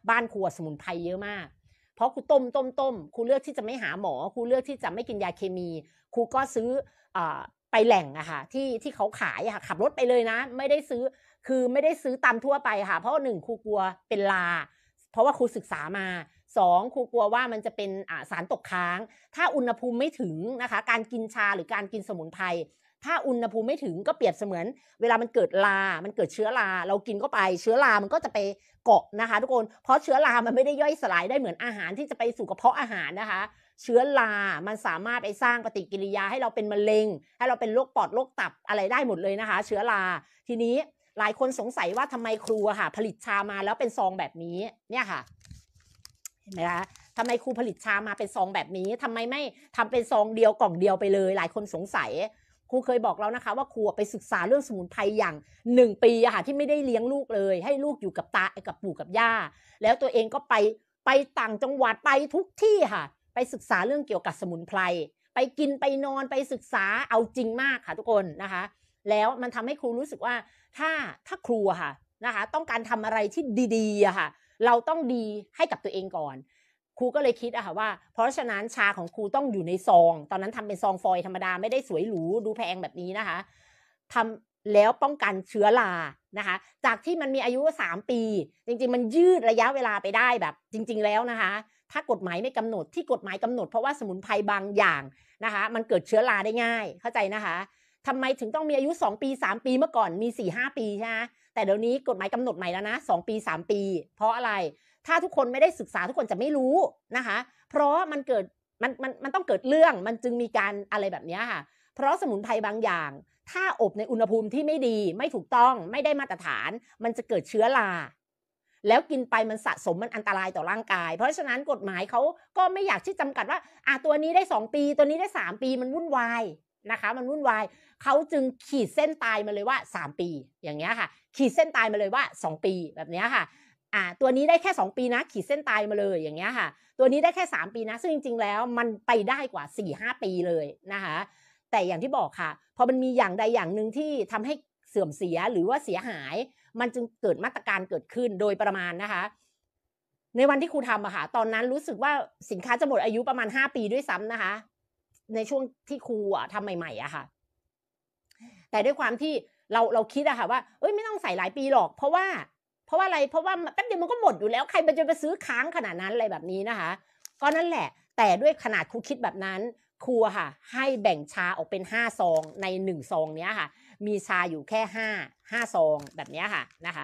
บ้านครูสมุนไพรเยอะมากเพราะครูต้มครูเลือกที่จะไม่หาหมอครูเลือกที่จะไม่กินยาเคมีครูก็ซื้อไปแหล่งอะค่ะที่เขาขายอะค่ะขับรถไปเลยนะไม่ได้ซื้อคือไม่ได้ซื้อตามทั่วไปค่ะเพราะ1ครูกลัวเป็นลาเพราะว่าครูศึกษามา2ครูกลัวว่ามันจะเป็นสารตกค้างถ้าอุณหภูมิไม่ถึงนะคะการกินชาหรือการกินสมุนไพรถ้าอุณหภูมิไม่ถึงก็เปรียบเสมือนเวลามันเกิดมันเกิดเชื้อราเรากินเข้าไปเชื้อรามันก็จะไปเกาะนะคะทุกคนเพราะเชื้อรามันไม่ได้ย่อยสลายได้เหมือนอาหารที่จะไปสู่กระเพาะอาหารนะคะเชื้อรามันสามารถไปสร้างปฏิกิริยาให้เราเป็นมะเร็งให้เราเป็นโรคปอดโรคตับอะไรได้หมดเลยนะคะเชื้อราทีนี้หลายคนสงสัยว่าทำไมครูค่ะผลิตชามาแล้วเป็นซองแบบนี้เนี่ยค่ะเห็นไหมคะทำไมครูผลิตชามาเป็นซองแบบนี้ทำไมไม่ทำเป็นซองเดียวกล่องเดียวไปเลยหลายคนสงสัยครูเคยบอกแล้วนะคะว่าครูไปศึกษาเรื่องสมุนไพรอย่าง1 ปีอะค่ะที่ไม่ได้เลี้ยงลูกเลยให้ลูกอยู่กับตากับปู่กับย่าแล้วตัวเองก็ไปต่างจังหวัดไปทุกที่ค่ะไปศึกษาเรื่องเกี่ยวกับสมุนไพรไปกินไปนอนไปศึกษาเอาจริงมากค่ะทุกคนนะคะแล้วมันทำให้ครูรู้สึกว่าถ้าครูค่ะนะคะต้องการทำอะไรที่ดีๆอะค่ะเราต้องดีให้กับตัวเองก่อนครูก็เลยคิดอะค่ะว่าเพราะฉะนั้นชาของครูต้องอยู่ในซองตอนนั้นทำเป็นซองฟอยล์ธรรมดาไม่ได้สวยหรูดูแพงแบบนี้นะคะทำแล้วป้องกันเชื้อรานะคะจากที่มันมีอายุ3 ปีจริงๆมันยืดระยะเวลาไปได้แบบจริงๆแล้วนะคะถ้ากฎหมายไม่กำหนดที่กฎหมายกำหนดเพราะว่าสมุนไพรบางอย่างนะคะมันเกิดเชื้อราได้ง่ายเข้าใจนะคะทำไมถึงต้องมีอายุ2 ปี3 ปีเมื่อก่อนมี 4-5 ปีใช่ไหมแต่เดี๋ยวนี้กฎหมายกำหนดใหม่แล้วนะ2 ปี 3 ปีเพราะอะไรถ้าทุกคนไม่ได้ศึกษาทุกคนจะไม่รู้นะคะเพราะมันเกิดมันต้องเกิดเรื่องมันจึงมีการอะไรแบบนี้ค่ะเพราะสมุนไพรบางอย่างถ้าอบในอุณหภูมิที่ไม่ดีไม่ถูกต้องไม่ได้มาตรฐานมันจะเกิดเชื้อราแล้วกินไปมันสะสมมันอันตรายต่อร่างกายเพราะฉะนั้นกฎหมายเขาก็ไม่อยากที่จำกัดว่าตัวนี้ได้2 ปีตัวนี้ได้3 ปีมันวุ่นวายนะคะมันวุ่นวายเขาจึงขีดเส้นตายมาเลยว่า3 ปีอย่างเงี้ยค่ะขีดเส้นตายมาเลยว่า2 ปีแบบนี้ค่ะตัวนี้ได้แค่2 ปีนะขีดเส้นตายมาเลยอย่างเงี้ยค่ะตัวนี้ได้แค่3 ปีนะซึ่งจริงๆแล้วมันไปได้กว่า 4-5 ปีเลยนะคะแต่อย่างที่บอกค่ะพอมันมีอย่างใดอย่างหนึ่งที่ทำให้เสื่อมเสียหรือว่าเสียหายมันจึงเกิดมาตรการเกิดขึ้นโดยประมาณนะคะในวันที่ครูทำอะค่ะตอนนั้นรู้สึกว่าสินค้าจะหมดอายุประมาณ5 ปีด้วยซ้ำนะคะในช่วงที่ครูทำใหม่ๆอะค่ะแต่ด้วยความที่เราคิดอะค่ะว่าไม่ต้องใส่หลายปีหรอกเพราะว่าอะไรเพราะว่าแป๊บเดียวมันก็หมดอยู่แล้วใครมันจะไปซื้อค้างขนาดนั้นอะไรแบบนี้นะคะก็นั่นแหละแต่ด้วยขนาดครูคิดแบบนั้นครูค่ะให้แบ่งชาออกเป็น5 ซองใน1 ซองเนี้ยค่ะมีชาอยู่แค่5 ซองแบบนี้ค่ะนะคะ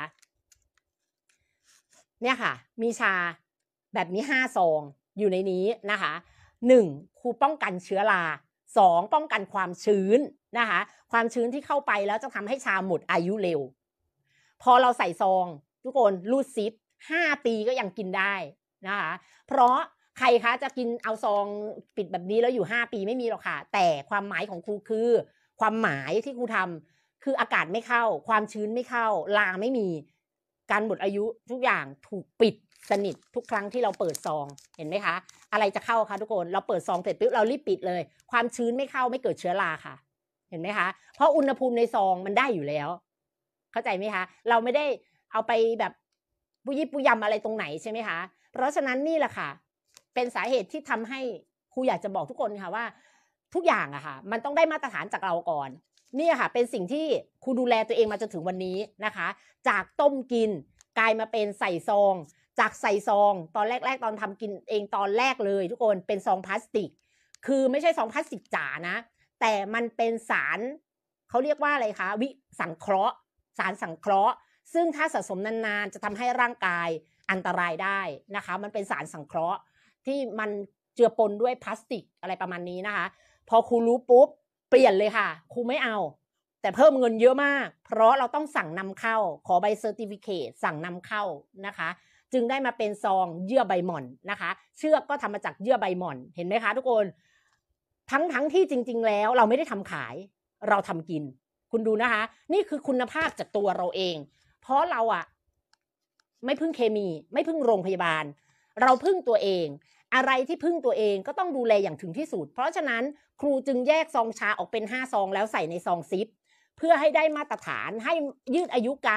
เนี่ยค่ะมีชาแบบนี้5 ซองอยู่ในนี้นะคะ1ครูป้องกันเชื้อรา2ป้องกันความชื้นนะคะความชื้นที่เข้าไปแล้วจะทำให้ชาหมดอายุเร็วพอเราใส่ซองทุกคนรูดซิป5 ปีก็ยังกินได้นะคะเพราะใครคะจะกินเอาซองปิดแบบนี้แล้วอยู่5 ปีไม่มีหรอกค่ะแต่ความหมายของครูคือความหมายที่ครูทำคืออากาศไม่เข้าความชื้นไม่เข้าราไม่มีการหมดอายุทุกอย่างถูกปิดสนิททุกครั้งที่เราเปิดซองเห็นไหมคะอะไรจะเข้าคะทุกคนเราเปิดซองเสร็จปุ๊บเรารีบปิดเลยความชื้นไม่เข้าไม่เกิดเชื้อราค่ะเห็นไหมคะเพราะอุณหภูมิในซองมันได้อยู่แล้วเข้าใจไหมคะเราไม่ได้เอาไปแบบปุยปุยยำอะไรตรงไหนใช่ไหมคะเพราะฉะนั้นนี่แหละค่ะเป็นสาเหตุที่ทำให้ครูอยากจะบอกทุกคนค่ะว่าทุกอย่างอะค่ะมันต้องได้มาตรฐานจากเราก่อนนี่ค่ะเป็นสิ่งที่ครูดูแลตัวเองมาจนถึงวันนี้นะคะจากต้มกินกลายมาเป็นใส่ซองจากใส่ซองตอนแรกๆตอนทำกินเองตอนแรกเลยทุกคนเป็นซองพลาสติกคือไม่ใช่ซองพลาสติกจ๋านะแต่มันเป็นสารเขาเรียกว่าอะไรคะสังเคราะห์สารสังเคราะห์ซึ่งถ้าสะสมนานๆจะทำให้ร่างกายอันตรายได้นะคะมันเป็นสารสังเคราะห์ที่มันเจือปนด้วยพลาสติกอะไรประมาณนี้นะคะพอครูรู้ปุ๊บเปลี่ยนเลยค่ะครูไม่เอาแต่เพิ่มเงินเยอะมากเพราะเราต้องสั่งนำเข้าขอใบเซอร์ติฟิเคตสั่งนำเข้านะคะจึงได้มาเป็นซองเยื่อใบหม่อนนะคะเชือกก็ทำมาจากเยื่อใบหม่อนเห็นไหมคะทุกคนทั้งที่จริงๆแล้วเราไม่ได้ทำขายเราทำกินคุณดูนะคะนี่คือคุณภาพจากตัวเราเองเพราะเราอะไม่พึ่งเคมีไม่พึ่งโรงพยาบาลเราพึ่งตัวเองอะไรที่พึ่งตัวเองก็ต้องดูแลอย่างถึงที่สุดเพราะฉะนั้นครูจึงแยกซองชาออกเป็น5 ซองแล้วใส่ในซองซิปเพื่อให้ได้มาตรฐานให้ยืดอายุการ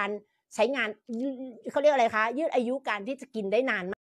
ใช้งานเขาเรียกอะไรคะยืดอายุการที่จะกินได้นาน